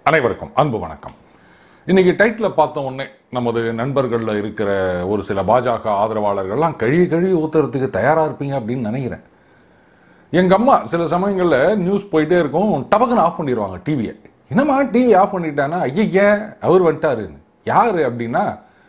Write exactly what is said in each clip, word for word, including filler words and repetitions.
அனைவருக்கும் அன்பு வணக்கம். இன்னைக்கு டைட்டில் பார்த்த உடனே நமது நண்பர்களில் இருக்கிற ஒரு சில பாஜக ஆதரவாளர்கள்லாம் கழுவி கழுவி ஊத்துறதுக்கு தயாராக இருப்பீங்க அப்படின்னு நினைக்கிறேன். எங்கள் அம்மா சில சமயங்களில் நியூஸ் போயிட்டே இருக்கும், டபக்குன்னு ஆஃப் பண்ணிடுவாங்க டிவியை. என்னம்மா டிவி ஆஃப் பண்ணிட்டானா, ஐயா அவர் வந்துட்டாருன்னு. யார் அப்படின்னா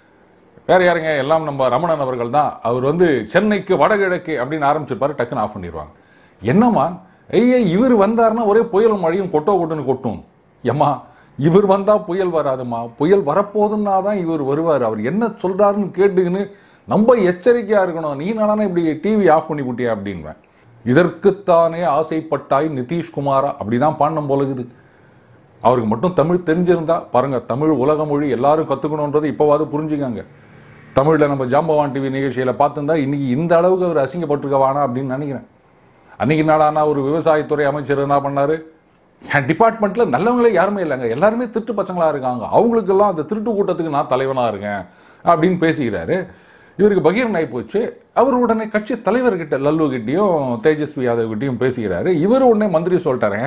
வேற யாருங்க, எல்லாம் நம்ம ரமணன் அவர்கள் தான். அவர் வந்து சென்னைக்கு வடகிழக்கு அப்படின்னு ஆரம்பிச்சிருப்பாரு, டக்குன்னு ஆஃப் பண்ணிடுவாங்க. என்னம்மா, ஐயா இவர் வந்தாருன்னா ஒரே புயலும் மழையும் கொட்டோ கொட்டுன்னு கொட்டும். ஏம்மா இவர் வந்தா புயல் வராதுமா, புயல் வரப்போதுன்னா தான் இவர் வருவார். அவர் என்ன சொல்றாருன்னு கேட்டுக்கின்னு நம்ம எச்சரிக்கையா இருக்கணும். நீ நானே இப்படி டிவி ஆஃப் பண்ணி விட்டியா அப்படின்வேன். இதற்குத்தானே ஆசைப்பட்டாய் நிதிஷ்குமாரா அப்படிதான் பாண்டம் போலகுது. அவருக்கு மட்டும் தமிழ் தெரிஞ்சிருந்தா பாருங்க, தமிழ் உலக மொழி எல்லாரும் கத்துக்கணுன்றது இப்போவாது புரிஞ்சுக்காங்க. தமிழில் நம்ம ஜாம்பவான் டிவி நிகழ்ச்சியில பார்த்துருந்தா இன்னைக்கு இந்த அளவுக்கு அவர் அசிங்கப்பட்டிருக்க வேணாம் அப்படின்னு நினைக்கிறேன். அன்னைக்கு நாடானா ஒரு விவசாயத்துறை அமைச்சர் என்ன பண்ணாரு, என் டிபார்ட்மெண்ட்ல நல்லவங்களே யாருமே இல்லைங்க, எல்லாருமே திருட்டு பசங்களா இருக்காங்க, அவங்களுக்கெல்லாம் அந்த திருட்டு கூட்டத்துக்கு நான் தலைவனா இருக்கேன் அப்படின்னு பேசிக்கிறாரு. இவருக்கு பகீரன் ஆகி போச்சு. அவர் உடனே கட்சி தலைவர்கிட்ட லல்லு கிட்டையும் தேஜஸ்வி யாதவ் கிட்டையும் பேசிக்கிறாரு. இவர் உடனே மந்திரி சொல்லிட்டாரு,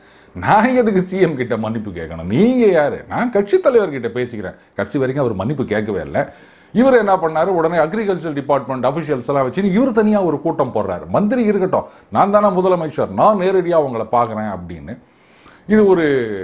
நான் எதுக்கு சிஎம் கிட்ட மன்னிப்பு கேட்கணும், நீங்க யாரு, நான் கட்சி தலைவர்கிட்ட பேசிக்கிறேன். கட்சி வரைக்கும் அவர் மன்னிப்பு கேட்கவே இல்லை. இவர் என்ன பண்ணாரு, உடனே அக்ரிகல்ச்சர் டிபார்ட்மெண்ட் அபிஷியல்ஸ் எல்லாம் வச்சு இவர் தனியா ஒரு கூட்டம் போடுறாரு. மந்திரி இருக்கட்டும், நான் தானே முதலமைச்சர், நான் நேரடியாக அவங்கள பார்க்குறேன் அப்படின்னு. இது ஒரு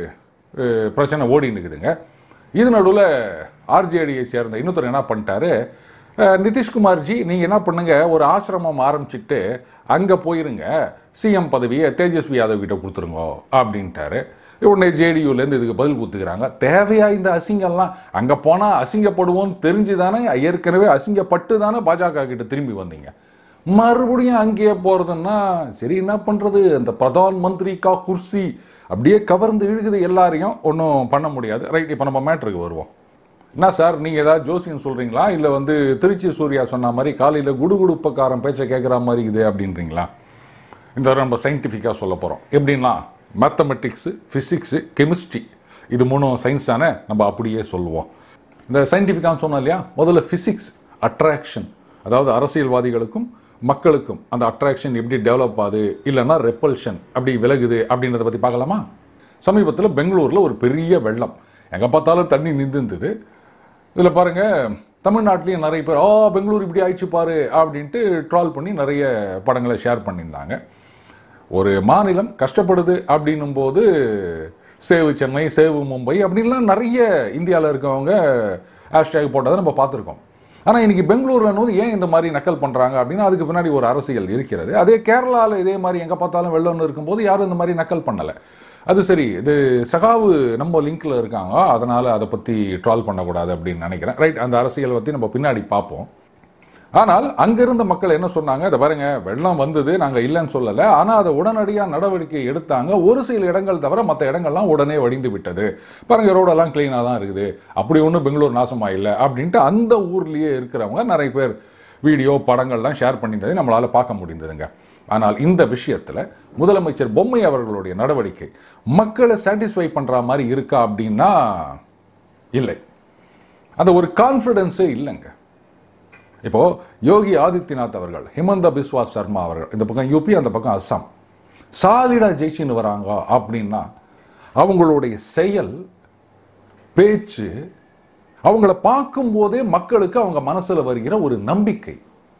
பிரச்சனை ஓடின்னு இருக்குதுங்க. இது நடுவில் ஆர்ஜேடியை சேர்ந்த இன்னொருத்தர் என்ன பண்ணிட்டாரு, நிதிஷ்குமார்ஜி நீங்கள் என்ன பண்ணுங்க, ஒரு ஆசிரமம் ஆரம்பிச்சுட்டு அங்கே போயிருங்க, சிஎம் பதவியை தேஜஸ்வி யாதவ் கிட்ட கொடுத்துருங்க அப்படின்ட்டாரு. உடனே ஜேடியூலேருந்து இதுக்கு பதில் கொடுத்துக்கிறாங்க. தேவையா இந்த அசிங்கம்லாம்? அங்கே போனால் அசிங்கப்படுவோன்னு தெரிஞ்சு தானே, ஏற்கனவே அசிங்கப்பட்டு தானே பாஜக கிட்ட திரும்பி வந்தீங்க. மறுபடியும் அங்கேயே போகிறதுன்னா சரி, என்ன பண்ணுறது, அந்த பிரதான் மந்திரி கா குர்சி அப்படியே கவர்ந்து இழுக்குது எல்லாரையும், ஒன்றும் பண்ண முடியாது. ரைட், இப்போ நம்ம மேட்ருக்கு வருவோம். என்ன சார் நீங்கள் ஏதாவது ஜோசியம் சொல்கிறீங்களா, இல்லை வந்து திருச்சி சூர்யா சொன்ன மாதிரி காலையில் குடுகுடுப்பக்காரன் பேச்சை கேட்குற மாதிரி இது அப்படின்றீங்களா? இந்த தடவை நம்ம சயின்டிஃபிக்காக சொல்ல போகிறோம். எப்படின்னா மேத்தமெட்டிக்ஸு, ஃபிசிக்ஸு, கெமிஸ்ட்ரி இது மூணும் சயின்ஸ் தானே, நம்ம அப்படியே சொல்லுவோம். இந்த சயின்டிஃபிக்கான்னு சொன்னோம் இல்லையா, முதல்ல ஃபிசிக்ஸ் அட்ராக்ஷன், அதாவது அரசியல்வாதிகளுக்கும் மக்களுக்கும் அந்த அட்ராக்ஷன் எப்படி டெவலப் ஆகுது, இல்லைன்னா ரெப்பல்ஷன் அப்படி விலகுது அப்படின்றத பற்றி பார்க்கலாமா? சமீபத்தில் பெங்களூரில் ஒரு பெரிய வெள்ளம், எங்கே பார்த்தாலும் தண்ணி நின்றுந்தது. இதில் பாருங்கள், தமிழ்நாட்டிலையும் நிறைய பேர் ஆ பெங்களூர் இப்படி ஆயிடுச்சு பாரு அப்படின்ட்டு ட்ரால் பண்ணி நிறைய படங்களை ஷேர் பண்ணியிருந்தாங்க. ஒரு மாநிலம் கஷ்டப்படுது அப்படின்னும் போது சேவு சென்னை, சேவு மும்பை அப்படின்லாம் நிறைய இந்தியாவில் இருக்கவங்க ஹேஷ்டேக் போட்டதை நம்ம பார்த்துருக்கோம். ஆனால் இன்றைக்கி பெங்களூரில் வந்து ஏன் இந்த மாதிரி நக்கல் பண்ணுறாங்க அப்படின்னா அதுக்கு பின்னாடி ஒரு அரசியல் இருக்கிறது. அதே கேரளாவில் இதே மாதிரி எங்கே பார்த்தாலும் வெள்ளம்னு இருக்கும்போது யாரும் இந்த மாதிரி நக்கல் பண்ணலை. அது சரி, இது சகாவு நம்ம லிங்கில் இருக்காங்க, அதனால் அதை பற்றி ட்ரால் பண்ணக்கூடாது அப்படின்னு நினைக்கிறேன். ரைட், அந்த அரசியல் பற்றி நம்ம பின்னாடி பார்ப்போம். ஆனால் அங்கிருந்த மக்கள் என்ன சொன்னாங்க, இதை பாருங்க, வெள்ளம் வந்தது, நாங்கள் இல்லைன்னு சொல்லலை, ஆனால் அதை உடனடியாக நடவடிக்கை எடுத்தாங்க. ஒரு சில இடங்கள் தவிர மற்ற இடங்கள்லாம் உடனே வடிந்து விட்டது. பாருங்க, ரோடெல்லாம் கிளீனாக தான் இருக்குது, அப்படி ஒன்றும் பெங்களூர் நாசமாக இல்லை அப்படின்ட்டு அந்த ஊர்லேயே இருக்கிறவங்க நிறைய பேர் வீடியோ படங்கள்லாம் ஷேர் பண்ணியிருந்ததை நம்மளால் பார்க்க முடிந்ததுங்க. ஆனால் இந்த விஷயத்தில் முதலமைச்சர் பொம்மை அவர்களுடைய நடவடிக்கை மக்களை சாட்டிஸ்ஃபை பண்ணுற மாதிரி இருக்கா அப்படின்னா இல்லை, அந்த ஒரு கான்ஃபிடென்ஸே இல்லைங்க. இப்போ யோகி ஆதித்யநாத் அவர்கள், ஹிமந்த பிஸ்வா சர்மா அவர்கள் இந்த பக்கம் யூபி, அந்த பக்கம் அஸ்ஸாம், சாலிடா ஜெயிச்சுன்னு வராங்க அப்படின்னா அவங்களுடைய செயல், பேச்சு, அவங்கள பார்க்கும் போதே மக்களுக்கு அவங்க மனசில் வருகிற ஒரு நம்பிக்கை,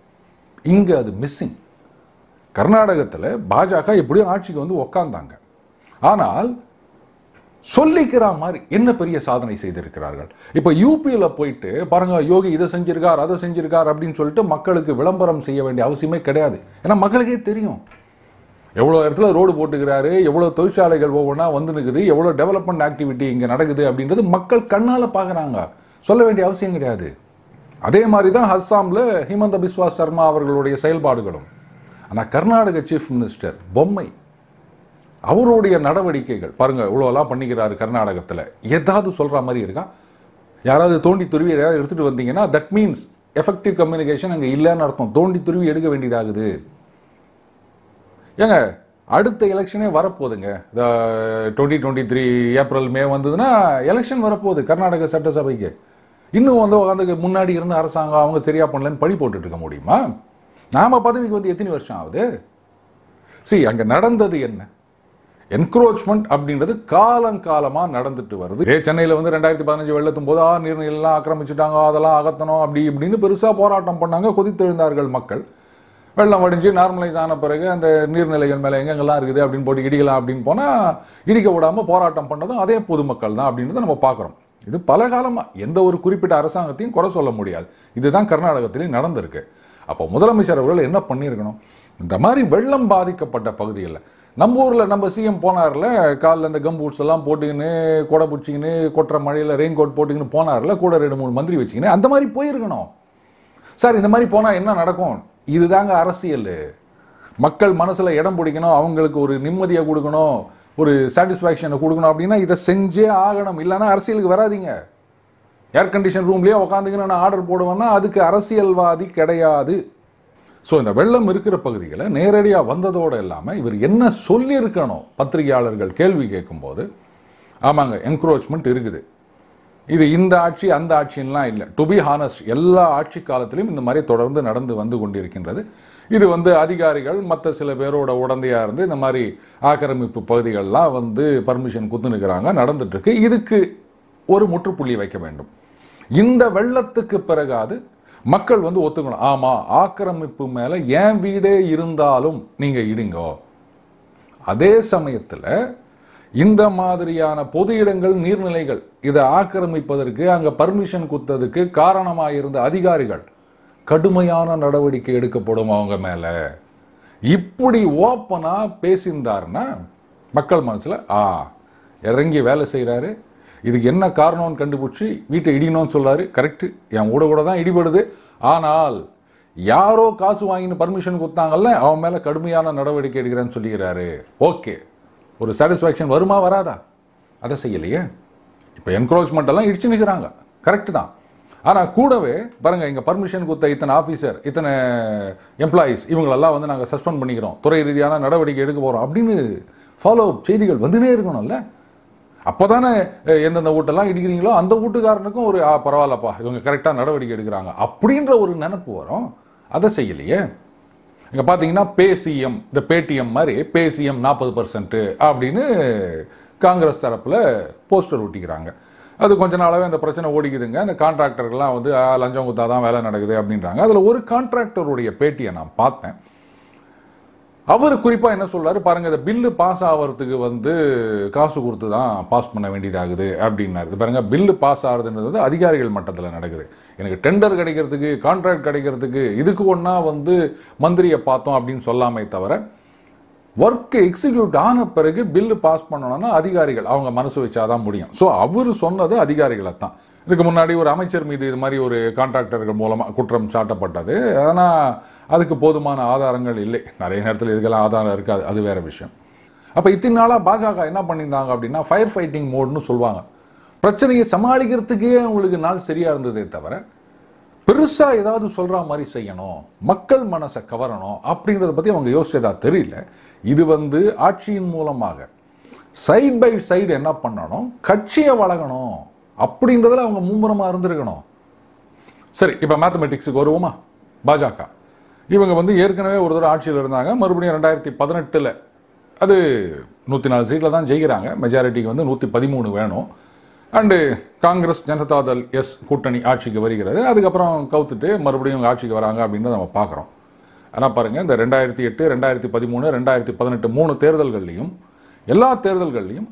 இங்கே அது மிஸ்ஸிங். கர்நாடகத்தில் பாஜக எப்படியும் ஆட்சிக்கு வந்து உக்காந்தாங்க, ஆனால் சொல்லிக்கிற மாதிரி என்ன பெரிய சாதனை செய்திருக்கிறார்கள். இப்போ யூபியில் போயிட்டு பாருங்க, யோகி இதை செஞ்சிருக்கார் அதை செஞ்சிருக்கார் அப்படின்னு சொல்லிட்டு மக்களுக்கு விளம்பரம் செய்ய வேண்டிய அவசியமே கிடையாது. ஏன்னா மக்களுக்கே தெரியும் எவ்வளோ இடத்துல ரோடு போட்டுக்கிறாரு, எவ்வளோ தொழிற்சாலைகள் ஒவ்வொன்றா வந்து நிற்குது, எவ்வளோ டெவலப்மெண்ட் ஆக்டிவிட்டி இங்கே நடக்குது அப்படின்றது மக்கள் கண்ணால் பார்க்குறாங்க, சொல்ல வேண்டிய அவசியம் கிடையாது. அதே மாதிரி தான் அஸ்ஸாமில் ஹிமந்த பிஸ்வா சர்மா அவர்களுடைய செயல்பாடுகளும். ஆனால் கர்நாடக சீஃப் மினிஸ்டர் பொம்மை அவருடைய நடவடிக்கைகள் பாருங்க, இவ்வளோலாம் பண்ணிக்கிறாரு. கர்நாடகத்தில் ஏதாவது சொல்கிற மாதிரி இருக்கா? யாராவது தோண்டி துருவி ஏதாவது எடுத்துகிட்டு வந்தீங்கன்னா தட் மீன்ஸ் எஃபெக்டிவ் கம்யூனிகேஷன் அங்கே இல்லைன்னு அர்த்தம். தோண்டி துருவி எடுக்க வேண்டியதாகுது. ஏங்க, அடுத்த எலெக்ஷனே வரப்போகுதுங்க. Twenty twenty three April May வந்ததுன்னா எலெக்ஷன் வரப்போகுது கர்நாடக சட்டசபைக்கு. இன்னும் வந்து அதுக்கு முன்னாடி இருந்த அரசாங்கம் அவங்க சரியா பண்ணலன்னு பழி போட்டுட்டு இருக்க முடியுமா? நாம பதவிக்கு வந்து எத்தனை வருஷம் ஆகுது? சரி, அங்கே நடந்தது என்ன? என்க்ரோச்மெண்ட் அப்படின்றது காலங்காலமாக நடந்துட்டு வருது. ஏ சென்னையில் வந்து ரெண்டாயிரத்தி பதினஞ்சு வெள்ளத்தும் போது நீர்நிலாம் ஆக்கிரமிச்சுட்டாங்க, அதெல்லாம் அகற்றணும் அப்படி இப்படின்னு பெருசாக போராட்டம் பண்ணாங்க, கொதித்தெழுந்தார்கள் மக்கள். வெள்ளம் வடிஞ்சு நார்மலைஸ் ஆன பிறகு அந்த நீர்நிலைகள் மேலே எங்கெங்கெல்லாம் இருக்குது அப்படின்னு போட்டு இடிக்கலாம் அப்படின்னு போனால் இடிக்க விடாமல் போராட்டம் பண்ணதும் அதே பொதுமக்கள் தான் அப்படின்றத நம்ம பார்க்குறோம். இது பல காலமாக எந்த ஒரு குறிப்பிட்ட அரசாங்கத்தையும் குறை சொல்ல முடியாது. இதுதான் கர்நாடகத்திலேயும் நடந்திருக்கு. அப்போ முதலமைச்சர் அவர்கள் என்ன பண்ணியிருக்கணும், இந்த மாதிரி வெள்ளம் பாதிக்கப்பட்ட பகுதிகளில் நம்ம ஊரில் நம்ம சிஎம் போனார்ல, காலில் இந்த கம் பூட்ஸ் எல்லாம் போட்டுக்கின்னு கொடை பிடிச்சிக்கின்னு கொட்டுற மழையில் ரெயின் கோட் போட்டுக்கின்னு போனார்ல, கூட ரெண்டு மூணு மந்திரி வச்சுக்கின்னு அந்த மாதிரி போயிருக்கணும். சார் இந்த மாதிரி போனால் என்ன நடக்கும்? இதுதாங்க அரசியல். மக்கள் மனசில் இடம் பிடிக்கணும், அவங்களுக்கு ஒரு நிம்மதியை கொடுக்கணும், ஒரு சாட்டிஸ்ஃபேக்ஷனை கொடுக்கணும் அப்படின்னா இதை செஞ்சே ஆகணும். இல்லைன்னா அரசியலுக்கு வராதிங்க. ஏர் கண்டிஷன் ரூம்லேயே உட்காந்துக்கின்னு நான் ஆர்டர் போடுவேன்னா அதுக்கு அரசியல்வாதி கிடையாது. ஸோ இந்த வெள்ளம் இருக்கிற பகுதிகளை நேரடியாக வந்ததோடு இல்லாமல் இவர் என்ன சொல்லியிருக்கணும், பத்திரிகையாளர்கள் கேள்வி கேட்கும்போது, ஆமாங்க என்க்ரோச்மெண்ட் இருக்குது, இது இந்த ஆட்சி அந்த ஆட்சின்லாம் இல்லை, டு பி ஹானஸ்ட் எல்லா ஆட்சி காலத்திலையும் இந்த மாதிரி தொடர்ந்து நடந்து வந்து கொண்டிருக்கின்றது. இது வந்து அதிகாரிகள் மற்ற சில பேரோட உடந்தையாக இருந்து இந்த மாதிரி ஆக்கிரமிப்பு பகுதிகளெலாம் வந்து பர்மிஷன் குத்துனுக்கிறாங்க, நடந்துட்டுருக்கு. இதுக்கு ஒரு முற்றுப்புள்ளி வைக்க வேண்டும். இந்த வெள்ளத்துக்கு பிறகாது மக்கள் வந்து ஒத்துக்கணும், ஆமாம் ஆக்கிரமிப்பு மேலே ஏன் வீடே இருந்தாலும் நீங்கள் இடிங்கோ. அதே சமயத்தில் இந்த மாதிரியான பொது இடங்கள் நீர்நிலைகள் இதை ஆக்கிரமிப்பதற்கு அங்கே பர்மிஷன் குத்ததுக்கு காரணமாக இருந்த அதிகாரிகள் கடுமையான நடவடிக்கை எடுக்கப்படும் அவங்க மேலே. இப்படி ஓப்பனாக பேசியிருந்தாருன்னா மக்கள் மனசில் ஆ இறங்கி வேலை செய்கிறாரு, இதுக்கு என்ன காரணம்னு கண்டுபிடிச்சி வீட்டை இடிக்கணும்னு சொல்கிறாரு, கரெக்டு, என் கூட கூட தான் இடிபடுது, ஆனால் யாரோ காசு வாங்கின்னு பர்மிஷன் கொடுத்தாங்கல்ல அவன் மேலே கடுமையான நடவடிக்கை எடுக்கிறேன்னு சொல்லிக்கிறாரு. ஓகே, ஒரு சாட்டிஸ்ஃபேக்ஷன் வருமா வராதா? அதை செய்யலையே. இப்போ என்க்ரோச்மெண்ட் எல்லாம் இடிச்சு நிற்கிறாங்க, கரெக்டு தான். ஆனால் கூடவே பாருங்கள், இங்கே பர்மிஷன் கொடுத்த இத்தனை ஆஃபீஸர் இத்தனை எம்ப்ளாயீஸ் இவங்களெல்லாம் வந்து நாங்கள் சஸ்பெண்ட் பண்ணிக்கிறோம், துறை ரீதியான நடவடிக்கை எடுக்க போகிறோம் அப்படின்னு ஃபாலோ அப் செய்திகள் வந்துனே இருக்கணும்ல. அப்போ தானே எந்தெந்த வீட்டெல்லாம் இடிக்கிறீங்களோ அந்த வீட்டுக்காரனுக்கும் ஒரு பரவாயில்லப்பா இவங்க கரெக்டாக நடவடிக்கை எடுக்கிறாங்க அப்படின்ற ஒரு நினைப்பு வரும். அதை செய்யலையே. இங்கே பார்த்தீங்கன்னா பேசிஎம், இந்த பேடிஎம் மாதிரி பேசிஎம் நாற்பது பர்சன்ட் அப்படின்னு காங்கிரஸ் தரப்பில் போஸ்டர் ஒட்டிக்கிறாங்க. அது கொஞ்ச நாளாகவே அந்த பிரச்சனை ஓடிக்குதுங்க. அந்த கான்ட்ராக்டர்கள்லாம் வந்து லஞ்சம் கொடுத்தா தான் வேலை நடக்குது அப்படின்றாங்க. அதில் ஒரு கான்ட்ராக்டருடைய பேட்டியை நான் பார்த்தேன். அவர் குறிப்பாக என்ன சொல்றாரு பாருங்க, இந்த பில்லு பாஸ் ஆகிறதுக்கு வந்து காசு கொடுத்து தான் பாஸ் பண்ண வேண்டியதாகுது அப்படின்னாரு. பாருங்க, பில்லு பாஸ் ஆகுதுன்றது அதிகாரிகள் மட்டத்தில் நடக்குது. எனக்கு டெண்டர் கிடைக்கிறதுக்கு கான்ட்ராக்ட் கிடைக்கிறதுக்கு இதுக்கு ஒன்றா வந்து மந்திரியை பார்த்தோம் அப்படின்னு சொல்லாமே தவிர ஒர்க்கு எக்ஸிக்யூட் ஆன பிறகு பில்லு பாஸ் பண்ணணும்னா அதிகாரிகள் அவங்க மனசு வச்சாதான் முடியும். ஸோ அவர் சொன்னது அதிகாரிகளை தான். இதுக்கு முன்னாடி ஒரு அமைச்சர் மீது இது மாதிரி ஒரு கான்ட்ராக்டர்கள் மூலமாக குற்றம் சாட்டப்பட்டது. ஆனால் அதுக்கு போதுமான ஆதாரங்கள் இல்லை. நிறைய நேரத்தில் இதுக்கெல்லாம் ஆதாரம் இருக்காது, அது வேற விஷயம். அப்போ இத்தனை நாளாக பாஜக என்ன பண்ணியிருந்தாங்க அப்படின்னா ஃபயர் ஃபைட்டிங் மோட்னு சொல்லுவாங்க. பிரச்சனையை சமாளிக்கிறதுக்கே அவங்களுக்கு நாள் சரியாக இருந்ததே தவிர பெருசாக ஏதாவது சொல்கிற மாதிரி செய்யணும், மக்கள் மனசை கவரணும் அப்படின்றத பற்றி அவங்க யோசிச்சதா தெரியல. இது வந்து ஆட்சியின் மூலமாக சைட் பை சைடு என்ன பண்ணணும், கட்சியை வளர்க்கணும் அப்படின்றதுல அவங்க மும்முரமாக இருந்திருக்கணும். சரி, இப்போ மேத்தமெட்டிக்ஸுக்கு வருவோமா? பாஜக இவங்க வந்து ஏற்கனவே ஒரு தடவை ஆட்சியில் இருந்தாங்க. மறுபடியும் ரெண்டாயிரத்தி பதினெட்டில் அது நூற்றி நாலு சீட்டில் தான் ஜெயிக்கிறாங்க. மெஜாரிட்டிக்கு வந்து நூற்றி பதிமூணு வேணும். அண்டு காங்கிரஸ் ஜனதாதள் எஸ் கூட்டணி ஆட்சிக்கு வருகிறது. அதுக்கப்புறம் கவுத்துட்டு மறுபடியும் ஆட்சிக்கு வராங்க அப்படின்னு நம்ம பார்க்குறோம். ஆனால் பாருங்கள், இந்த ரெண்டாயிரத்தி எட்டு ரெண்டாயிரத்தி பதிமூணு ரெண்டாயிரத்தி பதினெட்டு மூணு தேர்தல்கள்லையும் எல்லா தேர்தல்கள்லையும்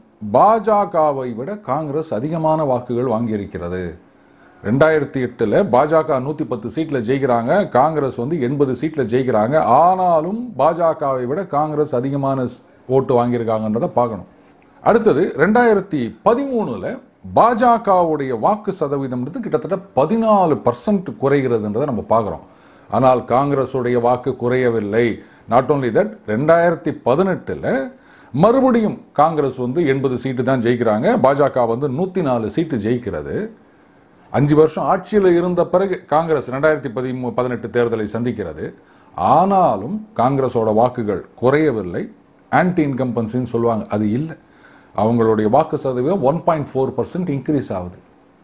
பாஜகவை விட காங்கிரஸ் அதிகமான வாக்குகள் வாங்கியிருக்கிறது. ரெண்டாயிரத்தி எட்டில் பாஜக நூற்றி பத்து சீட்டில் ஜெயிக்கிறாங்க, காங்கிரஸ் வந்து எண்பது சீட்டில் ஜெயிக்கிறாங்க. ஆனாலும் பாஜகவை விட காங்கிரஸ் அதிகமான ஓட்டு வாங்கியிருக்காங்கன்றதை பார்க்கணும். அடுத்தது ரெண்டாயிரத்தி பதிமூணுல பாஜகவுடைய வாக்கு சதவீதம்ன்றது கிட்டத்தட்ட பதினாலு பர்சன்ட் குறைகிறதுன்றதை நம்ம பார்க்குறோம். ஆனால் காங்கிரஸுடைய வாக்கு குறையவில்லை. நாட் ஓன்லி தட், ரெண்டாயிரத்தி பதினெட்டில் மறுபடியும் காங்கிரஸ் வந்து எண்பது சீட்டு தான் ஜெயிக்கிறாங்க, பாஜக வந்து நூற்றி நாலு சீட்டு ஜெயிக்கிறது. அஞ்சு வருஷம் ஆட்சியில் இருந்த பிறகு காங்கிரஸ் ரெண்டாயிரத்தி பதிமூ பதினெட்டு தேர்தலை சந்திக்கிறது. ஆனாலும் காங்கிரஸோட வாக்குகள் குறையவில்லை. ஆன்டி இன்கம்பன்சின்னு சொல்லுவாங்க, அது இல்லை. அவங்களுடைய வாக்கு சதவீதம் one point four percent increase ஆகுது.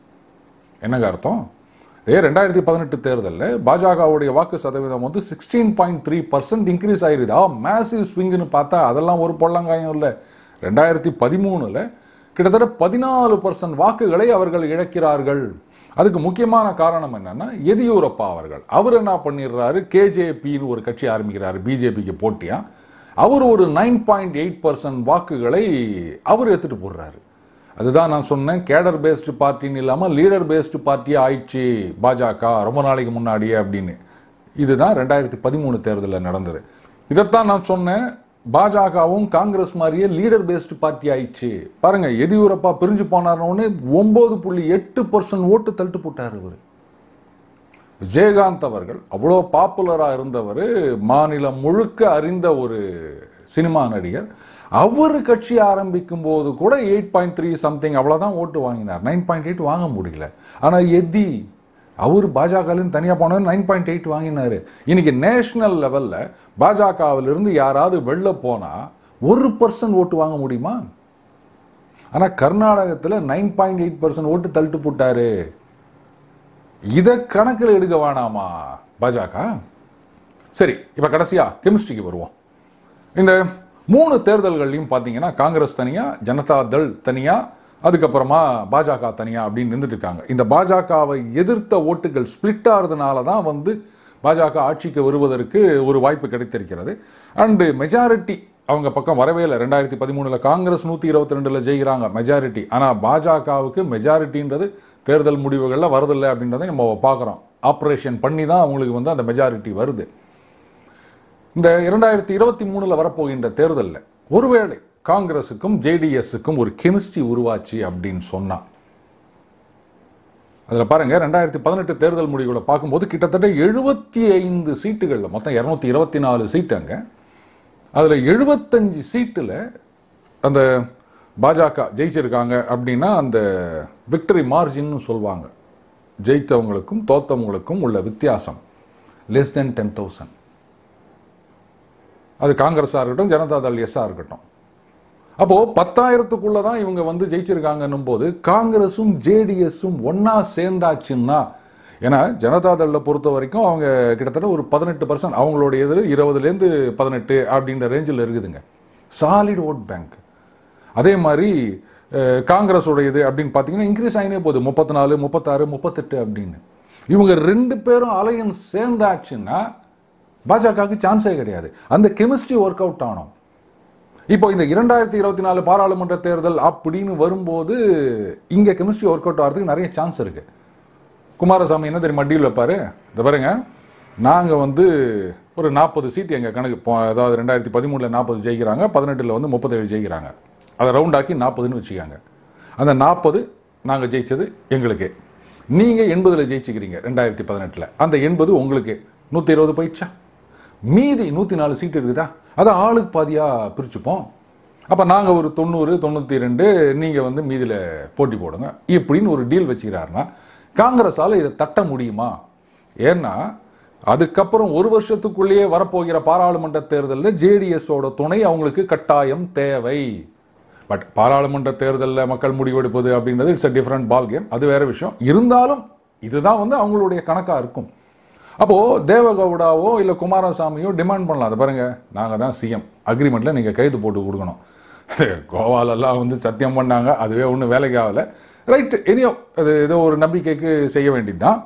என்னங்க அர்த்தம்? இதே ரெண்டாயிரத்தி பதினெட்டு தேர்தலில் பாஜகவுடைய வாக்கு சதவீதம் வந்து sixteen point three percent increase ஆயிருது. ஆ மேசிவ் ஸ்விங்குன்னு பார்த்தா அதெல்லாம் ஒரு பொள்ளங்காயம் இல்லை. ரெண்டாயிரத்தி பதிமூணுல கிட்டத்தட்ட பதினாலு பர்சன்ட் வாக்குகளை அவர்கள் இழக்கிறார்கள். அதுக்கு முக்கியமான காரணம் என்னன்னா எதியூரப்பா அவர்கள். அவர் என்ன பண்ணிடுறாரு, கேஜேபின்னு ஒரு கட்சி ஆரம்பிக்கிறாரு பிஜேபிக்கு போட்டியா. அவர் ஒரு நைன் பாயிண்ட் எயிட் பர்சன்ட் வாக்குகளை அவர் எடுத்துட்டு போடுறாரு. அதுதான் நான் சொன்னேன், கேடர் பேஸ்டு பார்ட்டின்னு இல்லாமல் லீடர் பேஸ்டு பார்ட்டியாக ஆயிடுச்சு பாஜக ரொம்ப நாளைக்கு முன்னாடியே அப்படின்னு. இதுதான் ரெண்டாயிரத்தி பதிமூணு தேர்தலில் நடந்தது. இதைத்தான் நான் சொன்னேன், பாஜகவும் காங்கிரஸ் மாதிரியே லீடர் பேஸ்டு பார்ட்டி ஆயிடுச்சு. பாருங்க, எதியூரப்பா பிரிஞ்சு போனார்னு ஒன்பது புள்ளி எட்டு பர்சன்ட் ஓட்டு தள்ளிட்டு போட்டார். இவர் விஜயகாந்த் அவர்கள் அவ்வளோ பாப்புலராக இருந்தவர், மாநிலம் முழுக்க அறிந்த ஒரு சினிமா நடிகர். அவர் கட்சி ஆரம்பிக்கும் போது கூட எயிட் பாயிண்ட் த்ரீ சம்திங் அவ்வளோதான் ஓட்டு வாங்கினார். நைன் பாயிண்ட் எயிட் வாங்க முடியல. ஆனால் எதி அவர் பாஜகலேருந்து தனியாக போனது நைன் பாயிண்ட் எயிட் வாங்கினார். இன்னைக்கு நேஷனல் லெவலில் பாஜகவிலிருந்து யாராவது வெளில போனால் ஒரு பர்சன்ட் ஓட்டு வாங்க முடியுமா? ஆனால் கர்நாடகத்தில் நைன் பாயிண்ட் எயிட் பர்சன்ட் ஓட்டு தள்ளிட்டு போட்டாரு. இதை கணக்கில் எடுக்க வேணாமா பாஜக? சரி, இப்போ கடைசியா கெமிஸ்ட்ரிக்கு வருவோம். இந்த மூணு தேர்தல்கள்லையும் பார்த்தீங்கன்னா காங்கிரஸ் தனியா, ஜனதா தள் தனியா, அதுக்கப்புறமா பாஜக தனியா அப்படின்னு நின்றுட்டு இருக்காங்க. இந்த பாஜகவை எதிர்த்த ஓட்டுகள் ஸ்பிளிட் ஆகிறதுனால தான் வந்து பாஜக ஆட்சிக்கு வருவதற்கு ஒரு வாய்ப்பு கிடைத்திருக்கிறது. அண்டு மெஜாரிட்டி அவங்க பக்கம் வரவே இல்லை. ரெண்டாயிரத்தி பதிமூணுல காங்கிரஸ் நூற்றி இருபத்தி ரெண்டுல ஜெயிக்கிறாங்க மெஜாரிட்டி. ஆனால் பாஜகவுக்கு மெஜாரிட்டின்றது தேர்தல் முடிவுகளில் வரதில்லை அப்படின்றத நம்ம பார்க்குறோம். ஆப்ரேஷன் பண்ணி தான் அவங்களுக்கு வந்து அந்த மெஜாரிட்டி வருது. இந்த இரண்டாயிரத்தி இருபத்தி மூணுல வரப்போகின்ற தேர்தலில் ஒருவேளை காங்கிரஸுக்கும் ஜேடிஎஸ்ஸுக்கும் ஒரு கெமிஸ்ட்ரி உருவாச்சு அப்படின்னு சொன்னா, அதில் பாருங்க, ரெண்டாயிரத்தி பதினெட்டு தேர்தல் முடிவுகளை பார்க்கும்போது கிட்டத்தட்ட எழுபத்தி ஐந்து சீட்டுகளில் மொத்தம் இரநூத்தி இருபத்தி நாலு சீட்டு அங்கே, அதில் எழுபத்தஞ்சு சீட்டில் அந்த பாஜக ஜெயிச்சிருக்காங்க அப்படின்னா அந்த விக்டரி மார்ஜின்னு சொல்லுவாங்க. ஜெயித்தவங்களுக்கும் தோத்தவங்களுக்கும் உள்ள வித்தியாசம் லெஸ் தென் டென் தௌசண்ட். அது காங்கிரஸாக இருக்கட்டும், ஜனதா தள் எஸ்ஸாக இருக்கட்டும். அப்போது பத்தாயிரத்துக்குள்ளே தான் இவங்க வந்து ஜெயிச்சிருக்காங்கன்னும் போது காங்கிரஸும் ஜேடிஎஸும் ஒன்றா சேர்ந்தாச்சுன்னா, ஏன்னா ஜனதா தளை பொறுத்த வரைக்கும் அவங்க கிட்டத்தட்ட ஒரு பதினெட்டு பர்சன்ட் அவங்களுடைய இது இருபதுலேருந்து பதினெட்டு அப்படின்ற ரேஞ்சில் இருக்குதுங்க, சாலிட் ஓட் பேங்க். அதே மாதிரி காங்கிரஸோட இது அப்படின்னு பார்த்தீங்கன்னா இன்க்ரீஸ் ஆகினே போகுது, முப்பத்தி நாலு முப்பத்தாறு முப்பத்தெட்டு அப்படின்னு. இவங்க ரெண்டு பேரும் அலையன்ஸ் சேர்ந்தாச்சுன்னா பாஜகவுக்கு சான்ஸே கிடையாது. அந்த கெமிஸ்ட்ரி ஒர்க் அவுட் ஆனோம். இப்போ இந்த இரண்டாயிரத்தி இருபத்தி நாலு பாராளுமன்ற தேர்தல் அப்படின்னு வரும்போது இங்கே கெமிஸ்ட்ரி ஒர்க் அவுட் ஆகிறதுக்கு நிறைய சான்ஸ் இருக்கு. குமாரசாமி என்ன தெரியுமா டீல் வைப்பாரு, இதை பாருங்க, நாங்கள் வந்து ஒரு நாற்பது சீட் எங்கள் கணக்கு, அதாவது ரெண்டாயிரத்தி பதிமூணில் நாற்பது ஜெயிக்கிறாங்க, பதினெட்டில் வந்து முப்பத்தேழு ஜெயிக்கிறாங்க, அதை ரவுண்டாக்கி நாற்பதுன்னு வச்சுக்காங்க. அந்த நாற்பது நாங்கள் ஜெயிச்சது எங்களுக்கு, நீங்கள் எண்பதில் ஜெயிச்சுக்கிறீங்க ரெண்டாயிரத்தி பதினெட்டில், அந்த எண்பது உங்களுக்கு நூற்றி இருபது போயிடுச்சா? மீதி நூற்றி நாலு சீட்டு இருக்குதா, அதை ஆளுக்கு பாதியாக பிரிச்சுப்போம். அப்போ நாங்கள் ஒரு தொண்ணூறு தொண்ணூற்றி ரெண்டு, நீங்கள் வந்து மீதியில் போட்டி போடுங்க இப்படின்னு ஒரு டீல் வச்சுக்கிறாருன்னா காங்கிரஸால் இதை தட்ட முடியுமா? ஏன்னா அதுக்கப்புறம் ஒரு வருஷத்துக்குள்ளேயே வரப்போகிற பாராளுமன்ற தேர்தலில் ஜேடிஎஸோட துணை அவங்களுக்கு கட்டாயம் தேவை. பட் பாராளுமன்ற தேர்தலில் மக்கள் முடிவெடுப்பது அப்படின்றது it's a different ball game, அது வேற விஷயம். இருந்தாலும் இதுதான் வந்து அவங்களுடைய கணக்காக இருக்கும். அப்போது தேவகவுடாவோ இல்லை குமாரசாமியோ டிமாண்ட் பண்ணலாம், அதை பாருங்கள், நாங்கள் தான் சிஎம், அக்ரிமெண்ட்டில் நீங்கள் கைது போட்டு கொடுக்கணும். கோவாலெல்லாம் வந்து சத்தியம் பண்ணாங்க, அதுவே ஒன்றும் வேலைக்கு ஆகலை. ரைட்டு, இனியோ அது ஏதோ ஒரு நம்பிக்கைக்கு செய்ய வேண்டியது தான்.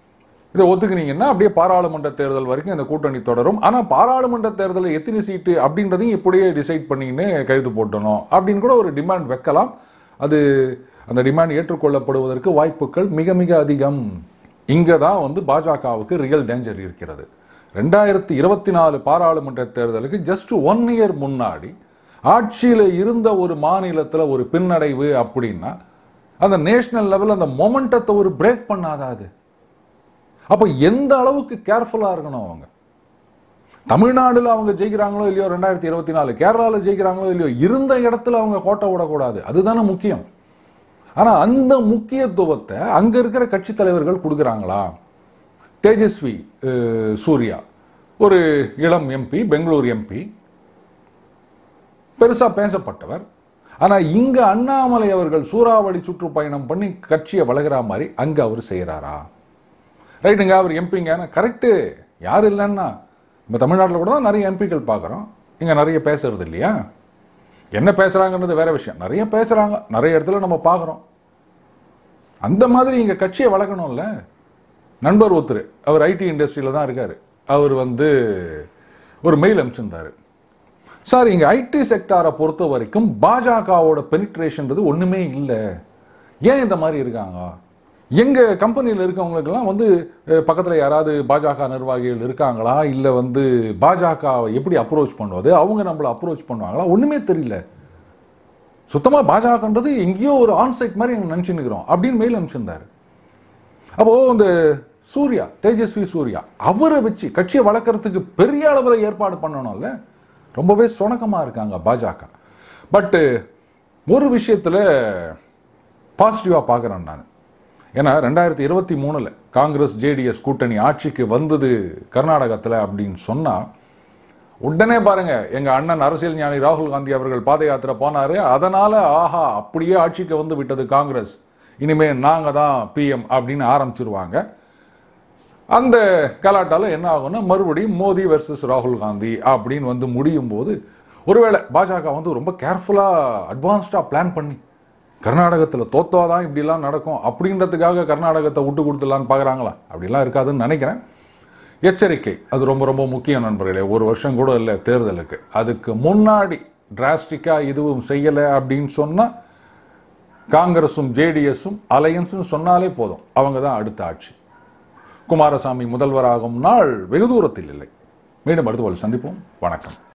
இதை ஒத்துக்குனீங்கன்னா அப்படியே பாராளுமன்ற தேர்தல் வரைக்கும் இந்த கூட்டணி தொடரும். ஆனால் பாராளுமன்ற தேர்தலில் எத்தனை சீட்டு அப்படின்றதையும் இப்படியே டிசைட் பண்ணின்னு கைது போட்டணும் அப்படின்னு கூட ஒரு டிமாண்ட் வைக்கலாம். அது அந்த டிமாண்ட் ஏற்றுக்கொள்ளப்படுவதற்கு வாய்ப்புகள் மிக மிக அதிகம். இங்கே தான் வந்து பாஜகவுக்கு ரியல் டேஞ்சர் இருக்கிறது. ரெண்டாயிரத்தி இருபத்தி நாலு பாராளுமன்ற தேர்தலுக்கு ஜஸ்ட் ஒன் இயர் முன்னாடி ஆட்சியில் இருந்த ஒரு மாநிலத்தில் ஒரு பின்னடைவு அப்படின்னா அந்த நேஷனல் லெவலில் அந்த மொமெண்டத்தை ஒரு பிரேக் பண்ணாதாது. அப்போ எந்த அளவுக்கு கேர்ஃபுல்லாக இருக்கணும் அவங்க. தமிழ்நாடுல அவங்க ஜெயிக்கிறாங்களோ இல்லையோ ரெண்டாயிரத்தி இருபத்தி நாலு, கேரளாவில் ஜெயிக்கிறாங்களோ இல்லையோ, இருந்த இடத்துல அவங்க கோட்டை விடக்கூடாது, அதுதானே முக்கியம். ஆனால் அந்த முக்கியத்துவத்தை அங்கே இருக்கிற கட்சி தலைவர்கள் கொடுக்குறாங்களா? தேஜஸ்வி சூர்யா ஒரு இளம் எம்பி, பெங்களூர் எம்பி, பெருசாக பேசப்பட்டவர். ஆனால் இங்கே அண்ணாமலை அவர்கள் சூறாவளி சுற்றுப்பயணம் பண்ணி கட்சியை வளர்கிற மாதிரி அங்கே அவர் செய்கிறாரா? ரைட்டுங்க, அவர் எம்பிங்க, கரெக்டு, யார் இல்லைன்னா நம்ம தமிழ்நாட்டில் கூட தான் நிறைய எம்பிக்கள் பார்க்குறோம், இங்கே நிறைய பேசுறது இல்லையா? என்ன பேசுறாங்கன்றது வேற விஷயம். நிறைய பேசுறாங்க, நிறைய இடத்துல நம்ம பார்க்குறோம். அந்த மாதிரி இங்க கட்சியை வளர்க்கணும்ல. நண்பர் ஒருத்தர், அவர் ஐடி இண்டஸ்ட்ரியில தான் இருக்காரு. அவர் வந்து ஒரு மெயில் அனுப்பிச்சிருந்தாரு. சார், இங்க ஐடி செக்டாரை பொறுத்த வரைக்கும் பாஜகவோட பெனிட்ரேஷன்றது ஒண்ணுமே இல்லை. ஏன் இந்த மாதிரி இருக்காங்க? எங்க கம்பெனியில் இருக்கவங்களுக்கெல்லாம் வந்து பக்கத்தில் யாராவது பாஜக நிர்வாகிகள் இருக்காங்களா, இல்லை வந்து பாஜகவை எப்படி அப்ரோச் பண்ணுவது, அவங்க நம்மளை அப்ரோச் பண்ணுவாங்களா, ஒண்ணுமே தெரியல. சுத்தமா பாஜகன்றது எங்கேயோ ஒரு ஆன்சைட் மாதிரி எங்க நினைச்சுன்னுக்கிறோம் அப்படின்னு மெயில் அனுப்பிச்சிருந்தாரு. அப்போ இந்த சூர்யா, தேஜஸ்வி சூர்யா, அவரை வச்சு கட்சியை வளர்க்கறதுக்கு பெரிய அளவில் ஏற்பாடு பண்ணணும்ல. ரொம்பவே சுணக்கமா இருக்காங்க பாஜக. பட் ஒரு விஷயத்துல பாசிட்டிவா பார்க்குறேன் நான். ஏன்னா ரெண்டாயிரத்தி இருபத்தி மூணுல காங்கிரஸ் ஜேடிஎஸ் கூட்டணி ஆட்சிக்கு வந்தது கர்நாடகத்தில் அப்படின்னு சொன்னா, உடனே பாருங்க எங்க அண்ணன் அரசியல் ஞானி ராகுல் காந்தி அவர்கள் பாத யாத்திரை போனாரு. அதனால ஆஹா அப்படியே ஆட்சிக்கு வந்து விட்டது காங்கிரஸ், இனிமே நாங்க தான் பிஎம் அப்படின்னு ஆரம்பிச்சிருவாங்க. அந்த கலாட்டால என்ன ஆகும்னா மறுபடியும் மோடி வெர்சஸ் ராகுல் காந்தி அப்படின்னு வந்து முடியும் போது, ஒருவேளை பாஜக வந்து ரொம்ப கேர்ஃபுல்லா அட்வான்ஸ்டா பிளான் பண்ணி கர்நாடகத்தில் தோத்தாதான் இப்படிலாம் நடக்கும் அப்படின்றதுக்காக கர்நாடகத்தை விட்டு கொடுத்துடலான்னு பார்க்குறாங்களா? அப்படிலாம் இருக்காதுன்னு நினைக்கிறேன். எச்சரிக்கை, அது ரொம்ப ரொம்ப முக்கியம் நண்பர்களே. ஒரு வருஷம் கூட இல்லை தேர்தலுக்கு, அதுக்கு முன்னாடி டிராஸ்டிக்காக இதுவும் செய்யலை அப்படின்னு சொன்னால் காங்கிரஸும் ஜேடிஎஸும் அலையன்ஸும் சொன்னாலே போதும், அவங்க தான் அடுத்த ஆட்சி. குமாரசாமி முதல்வராகும் நாள் வெகு தூரத்தில் இல்லை. மீண்டும் அடுத்த போல் சந்திப்போம். வணக்கம்.